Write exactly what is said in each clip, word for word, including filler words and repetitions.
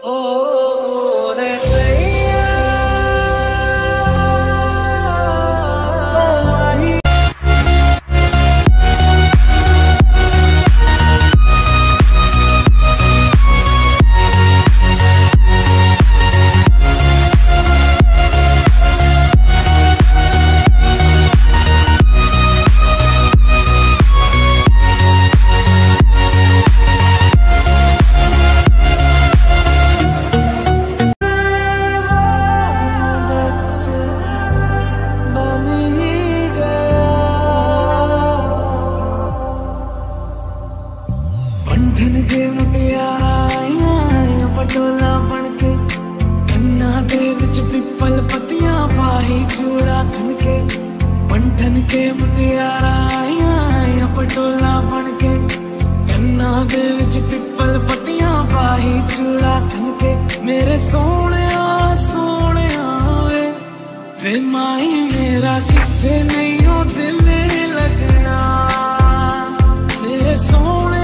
पटोला बनके कन्ना दे विच पिपल पतियां पाही चूड़ा खनके पंठन के मुटियारा आया पटोला बनके कन्ना दे विच पिपल पतियां पाही चूड़ा खनके मेरे सोने सोने वे वे माही मेरा किथे नहीं हो दिल लगना मेरे सोने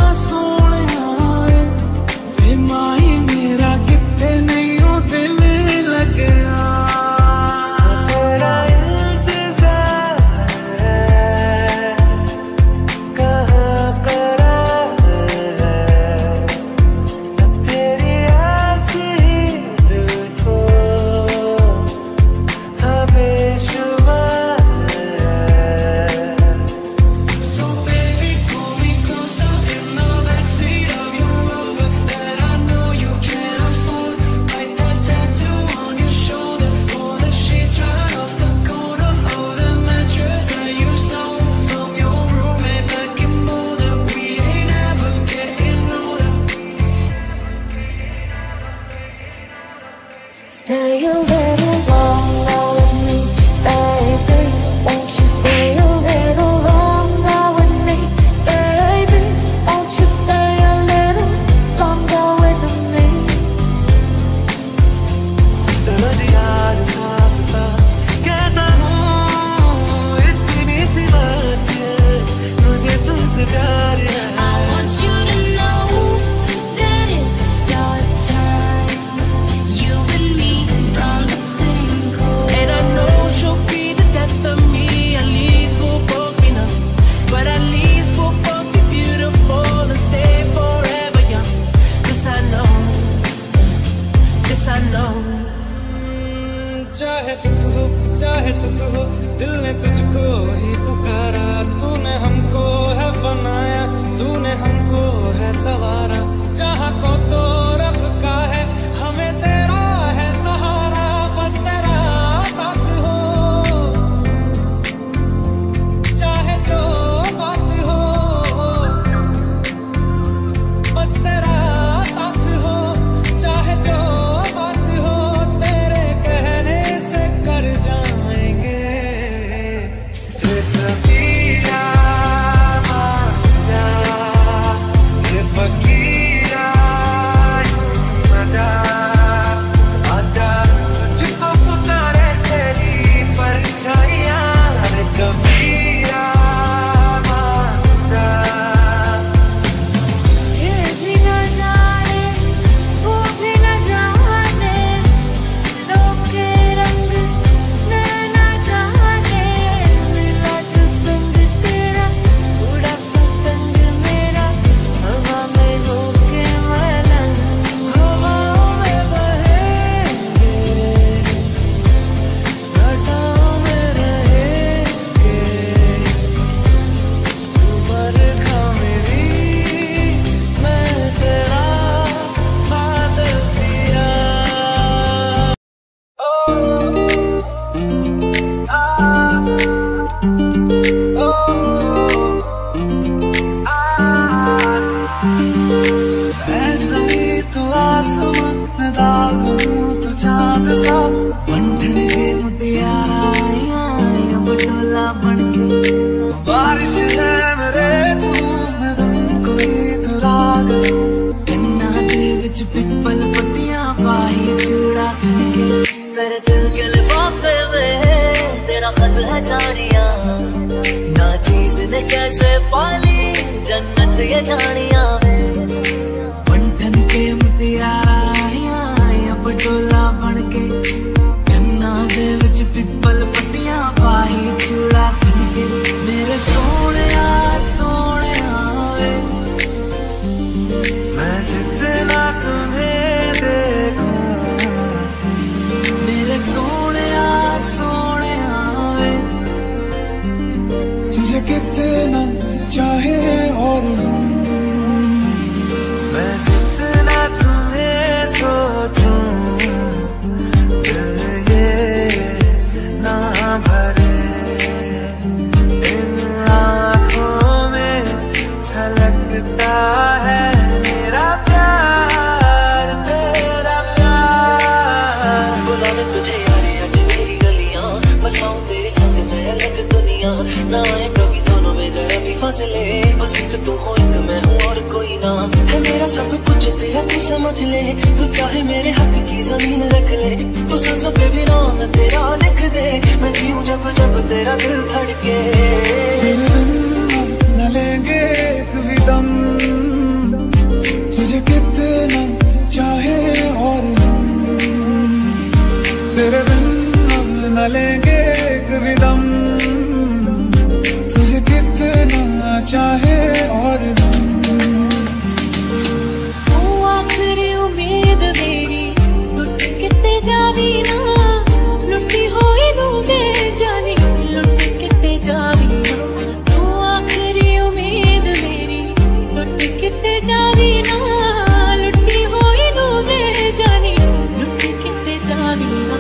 Stay a little longer with me, baby. Won't you stay a little longer with me, baby? Won't you stay a little longer with me? चलो जी यार साफ साफ कहता हूँ इतनी सी बात है मुझे तुझसे प्यार है। I want you to know that it's your time. You and me on the same course. And I know she'll be the death of me. At least we'll both be enough. But at least we'll both be beautiful and stay forever young. This I know. This I know. चाहे दुख हो चाहे सुख हो दिल ने तुझको ही पुकारा तूने हमको है बनाया तूने हमको है सवारा जहाँ को तो रब का है हमें तेरा है सहारा बस तेरा साथ हो चाहे जो बात हो बस तेरा साथ हो चाहे जो बात हो तेरे कहने से कर जाएंगे रे कबीरा आजा रे फकीरा मजा आजा तुझको पुकारे तेरी परछाइयाँ रे कबीरा आजा ये भी न जाने वो भी न जाने रोके रंग नैना जाने मिला जो संग तेरा उड़ा पतंग मेरा हवा में होके मलंग हवाओं में बहेंगे घटाओं में रहेंगे तू बरखा मेरी मैं तेरा बादल दिया ओ आ ओ आ ऐसा भी तू आसमां मैं दाग हूँ तू चाँद सा पंठन के मुटियारा आया पटोला बनके बारिश है मेरे तू मैं तुमको ही तू राग सा कन्ना दे विच पिपल पतियां पाही चूड़ा खनके मेरे दिल के लिफाफे में तेरा खत है जानिया ना चीज ने कैसे पाली जन्नत ये जानिया में पंठन के मुटियारा समझ ले, बस एक तू हो एक मैं हूँ और कोई ना है मेरा सब कुछ तेरा तू समझ ले। तू चाहे मेरे हक की जमीन रख ले, तू सांसों पे भी नाम तेरा लिख दे, मैं जीऊं जब जब तेरा दिल धड़के। न लेंगे एक भी दम, तुझे कितना चाहे और हम, तेरे बिन न लेंगे एक भी दम, तुझे कितना चाहे और हम। तू आखिरी उम्मीद मेरी, लुट किते जावी ना, लुटी होई नू दे जानी, लुट किते जावी ना। तू आखिरी उम्मीद मेरी, लुट किते जावी ना, लुटी होई नू दे जानी, लुट किते जावी ना।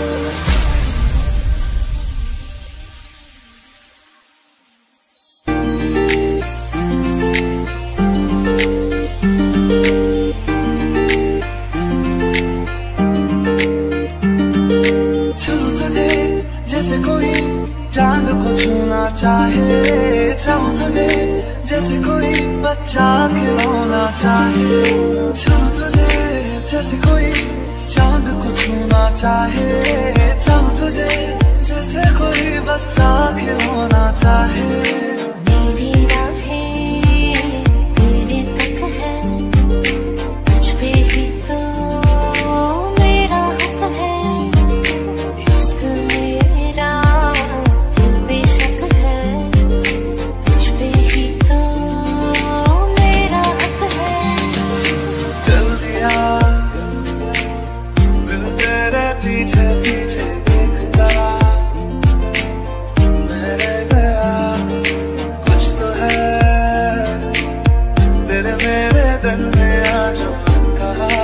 जैसे कोई चांद को छूना चाहे, चाहूं तुझे जैसे कोई बच्चा खिलौना चाहे। चाहूं तुझे जैसे कोई चांद को छूना चाहे, चाहूं तुझे जैसे कोई बच्चा खिलौना चाहे। मेरी राहें तेरे तक है, तुझ पे ही तो मेरा हक है, इश्क मेरा दिल बेशक है, तुझ पे ही तो मेरा हक है। चल दिया दिल तेरे पीछे पीछे देखता, मैं रह गया कुछ तो है तेरे मेरे दिल में आज कहा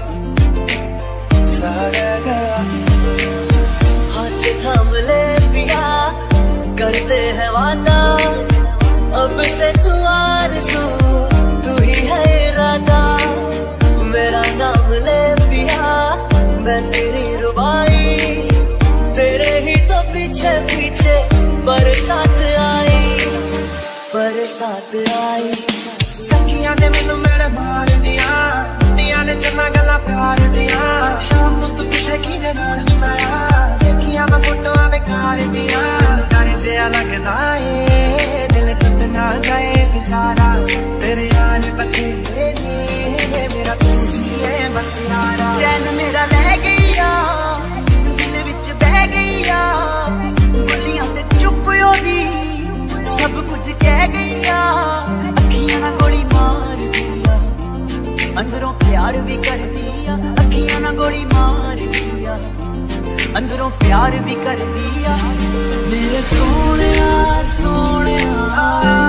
सा रह गया। हाथ थाम ले पिया, करते हैं वादा, अब से तू आरज़ू तू ही है इरादा। मेरा नाम ले पिया, मैं तेरी रुबाई, तेरे ही तो पीछे पीछे बरसात आई, बरसात आई। सखियां ने मैनू मेरे मार दिया, दिया ने चन्ना गला प्यार दिया। शाम नू तू किथे किदे नाल हुंदा आ, देखिया मैं फोटोआं बेकार दिया। डर जिहा लगदा ए दिल टुट ना जाए बेचारा, तेरे यार बथेरे ने मेरा तू जी है बस यारा। चैन मेरा ले गईया, दिल विच बह गईया, बोलियां ते चुप होदी सब कुछ कह गईया। अखियां ना गोली मार दिया, अंदरों प्यार भी कर दिया। अखियां ना गोली मार दिया, अंदरों प्यार भी कर दिया। मेरे सोनिया सोनिया,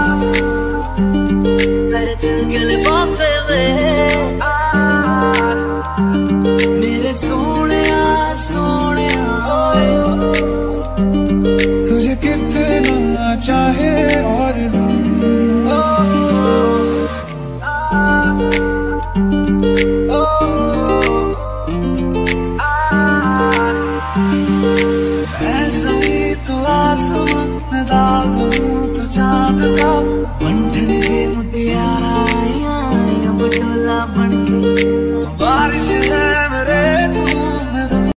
मेरे दिल के लिफाफे में, मेरे सोनिया सोनिया, तुझे कितना चाहे और हम। मैं दागूं तू चांद सा, बंधन के मुटियारा आया, बटोला बन